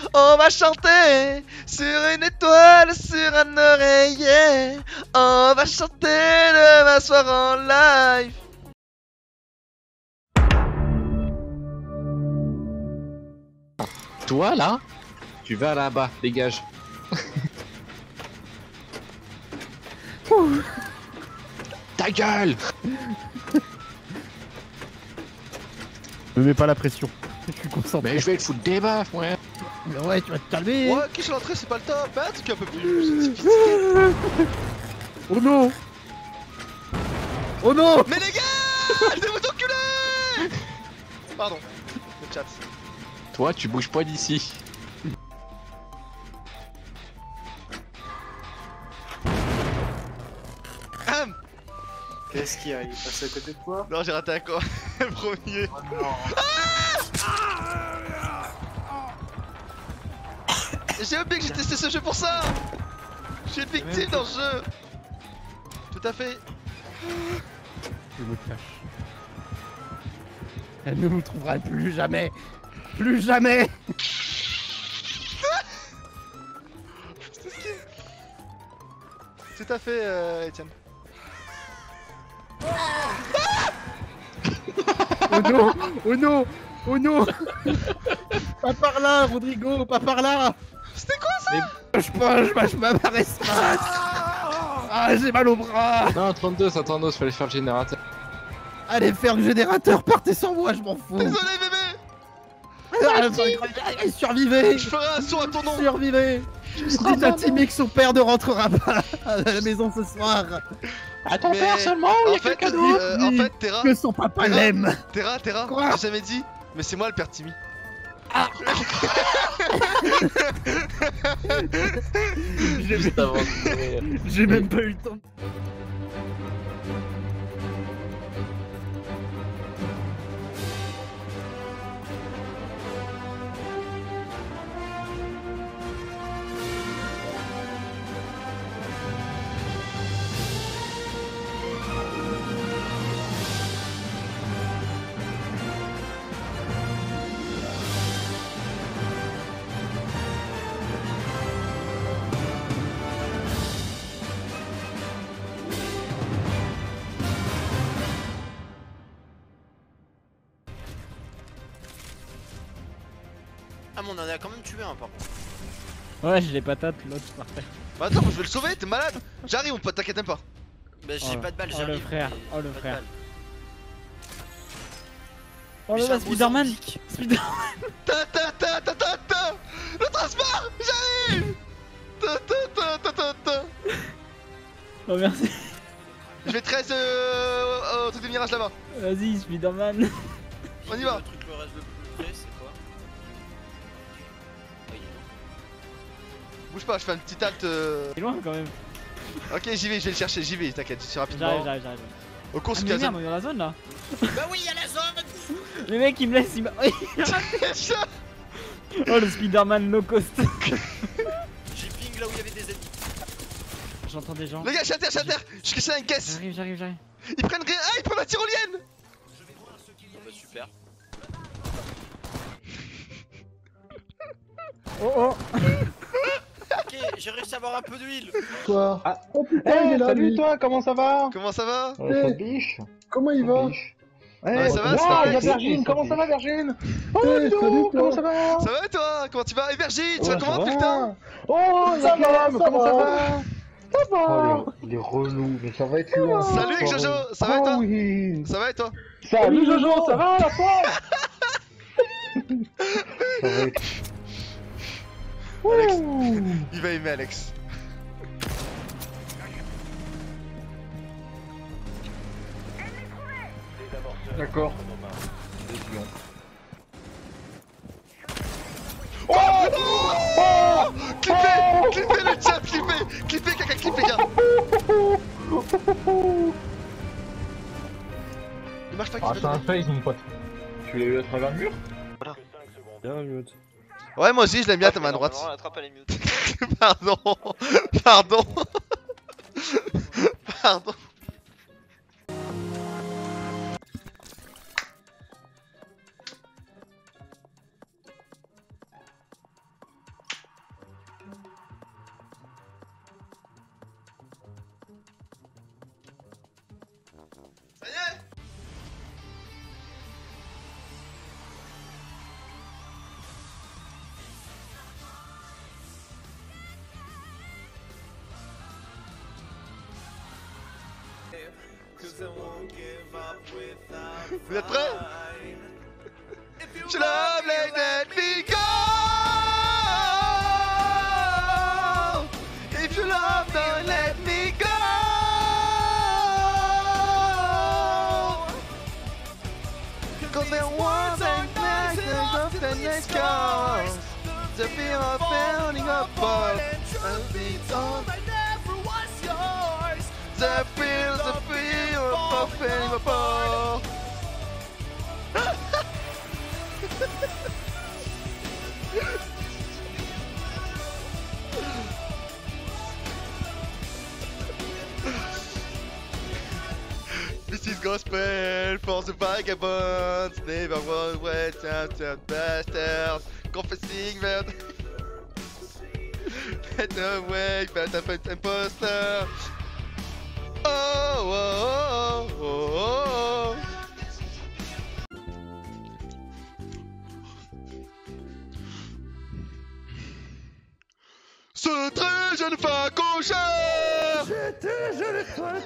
On va chanter sur une étoile, sur un oreiller. On va chanter demain soir en live. Toi là, tu vas là-bas, dégage. Ta gueule! Me mets pas la pression. Je suis concentré. Mais je vais te foutre des baffes, ouais. Mais ouais, tu vas te calmer. Ouais, qui je l'entrée, c'est pas le top. Fais un truc un peu plus sophistiqué. Oh non. Oh non. Mais les gars, je vais vous enculer. Pardon, le chat. Toi, tu bouges pas d'ici. Qu'est-ce qu'il y a? Il est passé à côté de toi? Non, j'ai raté un quoi. Le premier. Oh non. J'ai oublié que j'ai testé ce jeu pour ça. Je suis une victime dans le jeu. Tout à fait. Je me cache. Elle ne nous trouvera plus jamais. Plus jamais. Tout à fait, Etienne. Oh non. Oh non. Oh non. Pas par là, Rodrigo. Pas par là. C'était quoi ça? Je m'apparaisse pas. Ah, j'ai mal au bras. Non, 32, ça 32, fallait faire le générateur. Allez faire le générateur, partez sans moi, je m'en fous. Désolé bébé. Survivez. Je ferai un saut à ton nom. Survivez. Dites à Timmy que son père ne rentrera pas à la maison ce soir. À ton Mais père seulement, il y En a fait, quelqu'un d'autre. en fait, Terra, Que son papa l'aime. Terra, Quoi? j'ai jamais dit, mais c'est moi le père Timmy. Juste avant de mourir. J'ai même pas eu le temps. Ah mais on en a quand même tué un par contre. Ouais, j'ai les patates, l'autre parfait. Bah attends, je vais le sauver, t'es malade. J'arrive mon pote, t'inquiète même pas. Bah j'ai pas de balles, oh, j'arrive. le frère, mais oh, le pas de frère. balles. Oh Mais là c'est là, un gros Spider-Man. zombie. Ta le transport, j'arrive. Ta. Oh merci. Je vais 13 au truc de mirage là-bas. Vas-y, Spider-Man. On y va. Le truc le reste le plus près, c'est quoi? Ah, il est loin. Bouge pas, je fais un petit alt. C'est loin quand même. Ok, j'y vais, je vais le chercher, j'y vais, t'inquiète, je suis rapidement. J'arrive. Au cours, Ah c'est mais 15 merde, on est dans la zone là. Bah oui, y'a la zone. Le mec il me laisse, il m'a... Oh le Spider-Man no cost. J'ai ping là où il y avait des ennemis. J'entends des gens. Les gars, je suis à terre, je suis caché dans une caisse. J'arrive. Ils prennent rien. Ah, ils prennent la tyrolienne. Oh bah super. Oh. Ok, j'ai réussi à avoir un peu d'huile. Quoi? Ah. Oh putain, il est là, Salut lui. toi, comment ça va? Comment ça va? Ça biche. Comment il va? Ouais, ça va, Wow, ça il y a va. Virgin, comment ça va Virgin? Oh Salut, Ludo, comment toi. ça va? Ça va et toi? Comment tu vas? Et Virgin, tu vas Ouais, comment ça depuis le va. temps? Oh, il y a Ça va, Clem, ça comment ça va. va? Ça va. Oh, il est relou, mais ça va être loin. Salut cette Jojo, soirée. ça va et toi? Oh oui. Ça va et toi? Salut Jojo, ça va la foi? Ça va être... Alex. Ouh. Il va aimer Alex. D'accord. Oh! Clippez le chat, clippez, caca, clippez, gars. Il marche pas, Ah, clippez. c'est un face mon pote. Tu l'as eu à travers le mur? Bien joué. Ouais, moi aussi, je l'aime bien, ta main droite. Normalement, la trappe elle est mute. Pardon. Pardon. Vous êtes prêts? Je love, let me go. If you love, don't let me go. Cause there was a night of the next comes. The fear of failing apart. And it's all the fear of failing apart. This is gospel for the vagabonds. Never was wet and bastards. Confessing that no way, but I'm an imposter. Oh, oh, oh, oh, oh. Ce très jeune facocheur. J'étais jeune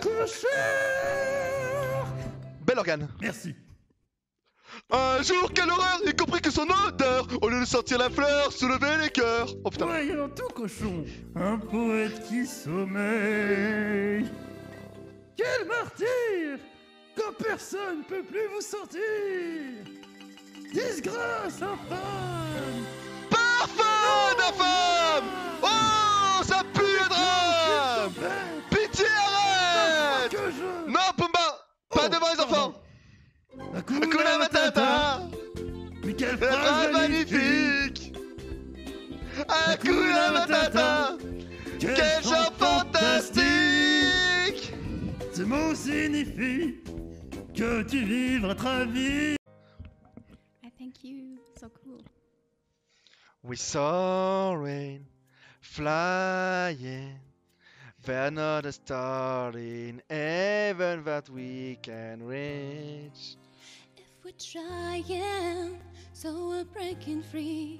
cocheur. Bel organe. Merci. Un jour, quelle horreur, y compris que son odeur, au lieu de sentir la fleur, soulevait les cœurs. Oh putain. Voyons tout cochon, un poète qui sommeille. Quel martyr, quand personne peut plus vous sentir. Disgrâce infâme. Parfum d'infâme. Oh, ça pue le drame. Pitié, arrête. Que je... Non, Pumba, pas devant les enfants. Hakuna Matata. Mais quelle La phrase phrase magnifique. magnifique. Hakuna Matata. Quel chant fantastique. Ce mot signifie que tu vivras ta vie. I thank you. So cool. We saw rain flying. There's not a star in heaven that we can reach. If we're trying, so we're breaking free.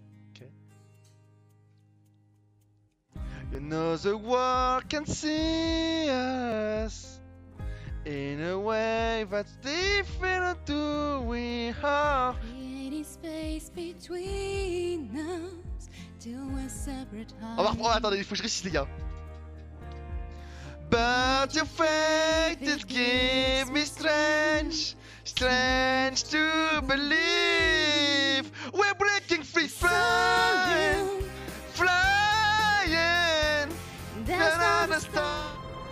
You know the world can see us in a way that's different to who we are. Creating space between us till we're separate On va reprendre, attendez, il faut que je récite les gars. But your fate is give me strange to believe we're breaking free, flying, flying, There's not a star.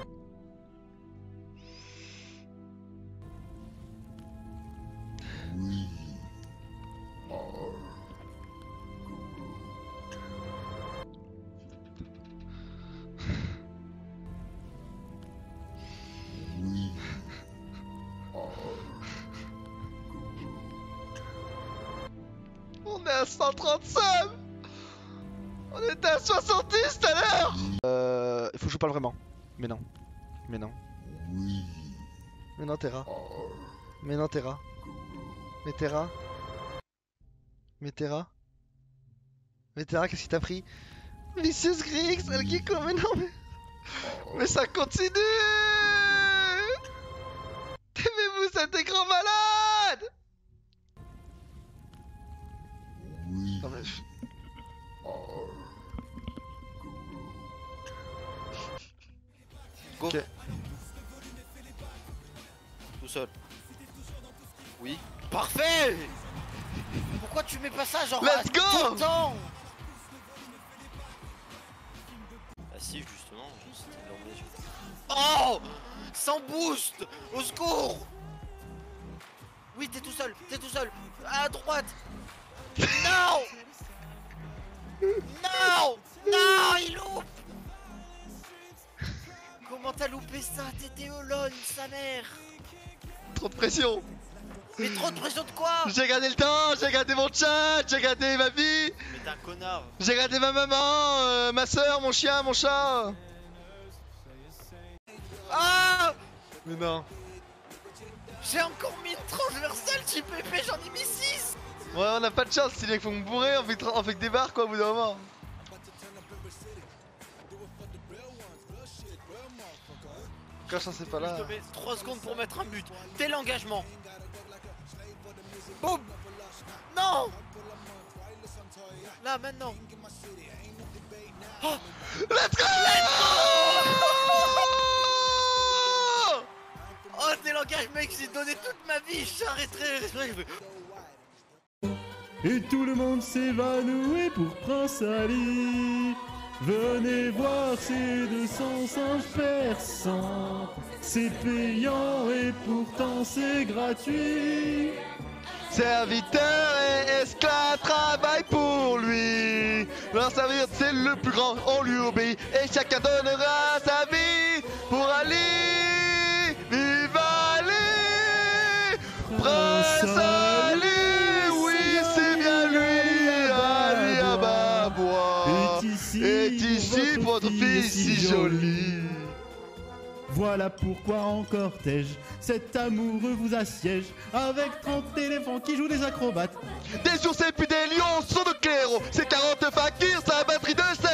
On est à 135. On était à 70 tout à l'heure. Il faut que je vous parle vraiment. Mais non. Mais non. Mais non, Terra. Mais non, Terra. Mais Terra. Mais Terra. Mais Terra, qu'est-ce qui t'a pris? Vicious Grix, elle qui comme... Mais non, mais... Mais ça continue. Aimez-vous cet écran malade? Non mais... Go. Ok. Tout seul. Oui. Parfait. Pourquoi tu mets pas ça genre Let's go tout le temps? Ah si justement, c'était l'emmène. Oh, sans boost. Au secours. Oui, t'es tout seul. À droite. Non. Non. Non, il loupe. Comment t'as loupé ça? T'étais Olone, sa mère. Trop de pression. Mais trop de pression de quoi? J'ai gardé le temps, j'ai gardé mon chat, j'ai gardé ma vie. Mais t'es un connard. J'ai gardé ma maman, ma soeur, mon chien, mon chat. Ah. Mais non. J'ai encore mis une transversale JPP, j'en ai mis 6. Ouais, on a pas de chance, c'est bien qu'il faut me bourrer, on fait que des barres quoi au bout d'un moment. Cachin c'est pas là. Je te mets 3 secondes pour mettre un but. T'es l'engagement. Boum. Non. Là, maintenant. Oh. Let's go. Oh, t'es l'engagement, mec, j'ai donné toute ma vie. J'arrêterai. Et tout le monde s'évanouit pour Prince Ali. Venez voir ces 200 singes persans. C'est payant et pourtant c'est gratuit. Serviteur et esclave travaillent pour lui. Leur servir c'est le plus grand, on lui obéit. Et chacun donnera sa vie pour Ali. Vive Ali. Prince Ali. Oui c'est bien lui. Ali Ababois est ici votre fille si jolie. Voilà pourquoi en cortège, cet amoureux vous assiège, avec 30 éléphants qui jouent des acrobates. Des ours et puis des lions sont de clairs. C'est 40 fakirs, sa batterie de 7.